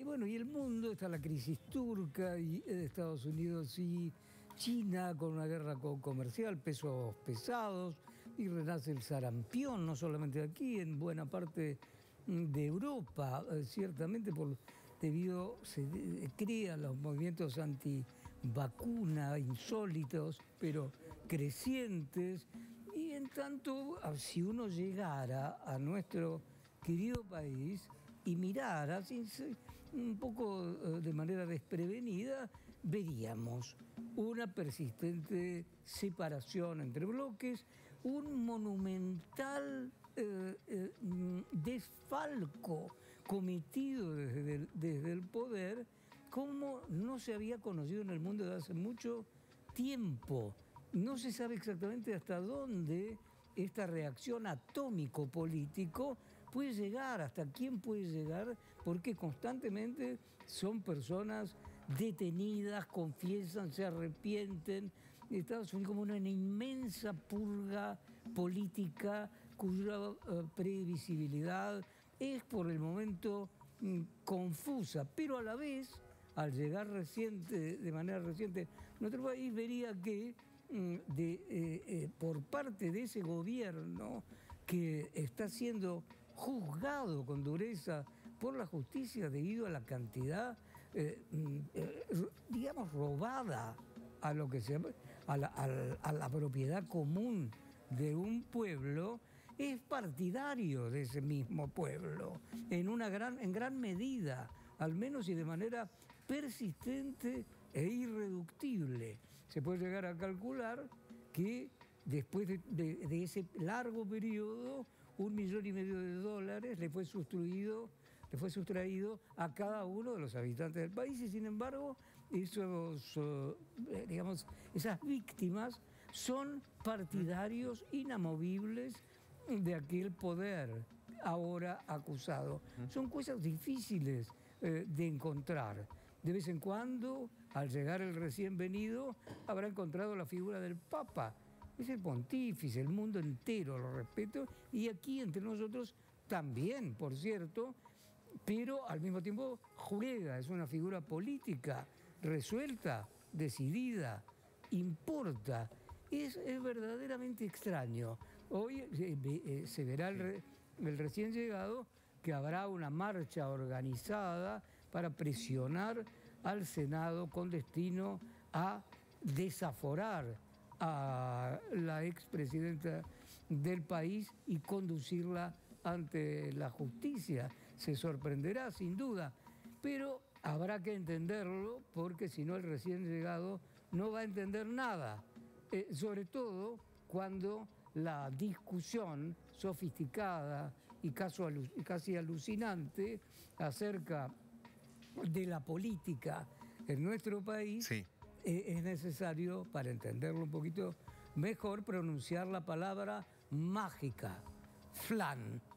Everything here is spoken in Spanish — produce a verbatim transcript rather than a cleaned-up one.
Y bueno, y el mundo, está la crisis turca y de Estados Unidos y China con una guerra comercial, pesos pesados, y renace el sarampión, no solamente aquí, en buena parte de Europa, eh, ciertamente por, debido, se crean los movimientos antivacuna insólitos, pero crecientes, y en tanto, si uno llegara a nuestro querido país y mirara sin, un poco de manera desprevenida, veríamos una persistente separación entre bloques, un monumental eh, eh, desfalco cometido desde el, desde el poder, como no se había conocido en el mundo desde hace mucho tiempo. No se sabe exactamente hasta dónde esta reacción atómico-político puede llegar, hasta quién puede llegar, porque constantemente son personas detenidas, confiesan, se arrepienten. Estados Unidos como una inmensa purga política cuya uh, previsibilidad es por el momento mm, confusa, pero a la vez, al llegar reciente, de manera reciente a nuestro país, vería que mm, de, eh, eh, por parte de ese gobierno que está siendo juzgado con dureza por la justicia debido a la cantidad, eh, eh, digamos, robada a lo que se a la, a, la, a la propiedad común de un pueblo, es partidario de ese mismo pueblo, en una gran, en gran medida, al menos y de manera persistente e irreductible. Se puede llegar a calcular que después de, de, de ese largo periodo, un millón y medio de dólares le fue sustraído, le fue sustraído a cada uno de los habitantes del país, y sin embargo, esos, uh, digamos, esas víctimas son partidarios inamovibles de aquel poder ahora acusado. Son cosas difíciles eh, de encontrar. De vez en cuando, al llegar el recién venido, habrá encontrado la figura del Papa. Es el pontífice, el mundo entero lo respeto, y aquí entre nosotros también, por cierto, pero al mismo tiempo juega, es una figura política, resuelta, decidida, importa. Es, es verdaderamente extraño. Hoy eh, eh, se verá el, re, el recién llegado, que habrá una marcha organizada para presionar al Senado con destino a desaforar a la expresidenta del país y conducirla ante la justicia. Se sorprenderá sin duda, pero habrá que entenderlo, porque si no el recién llegado no va a entender nada, eh, sobre todo cuando la discusión sofisticada y casi alucinante acerca de la política en nuestro país, sí. eh, es necesario, para entenderlo un poquito mejor, pronunciar la palabra mágica, flan.